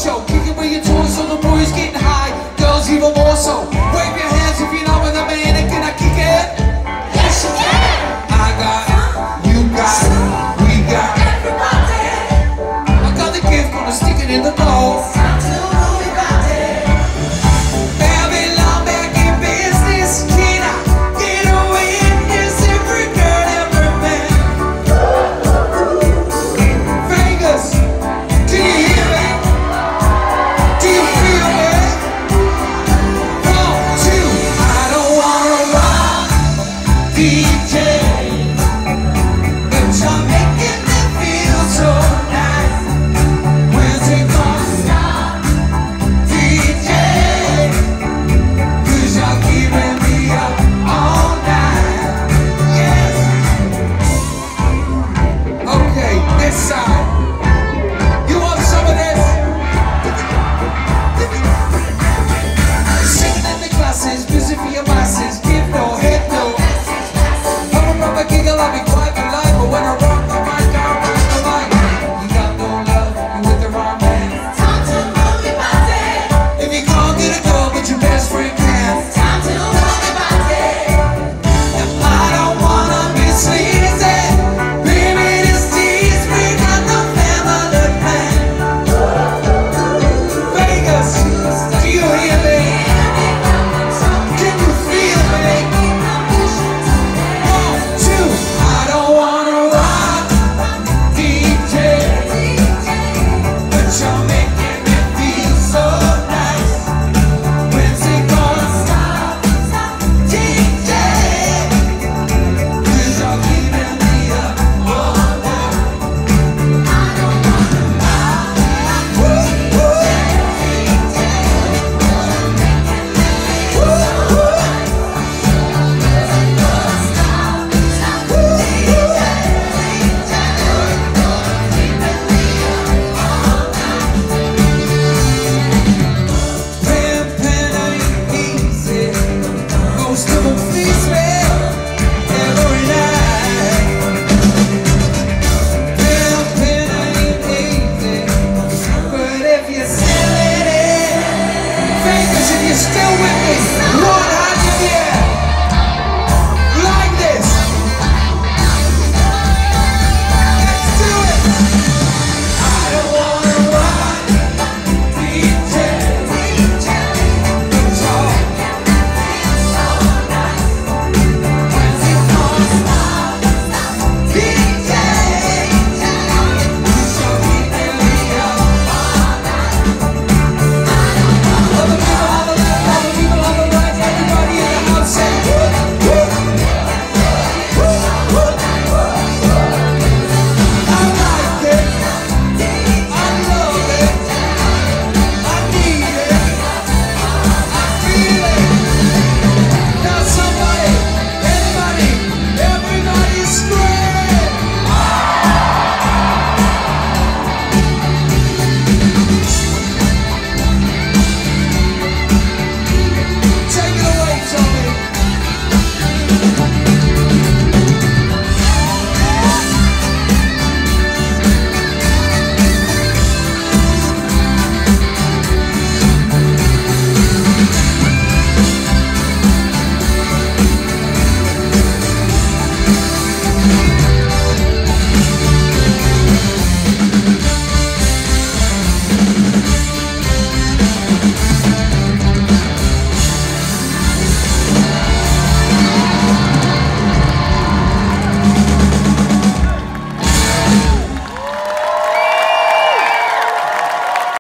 show. Kicking with your toys so the boys getting high. Girls even more so. Wave your hands if you know when the man and can I kick it? Yes you can. I got, you got, we got everybody. I got the gift, gonna stick it in the bar.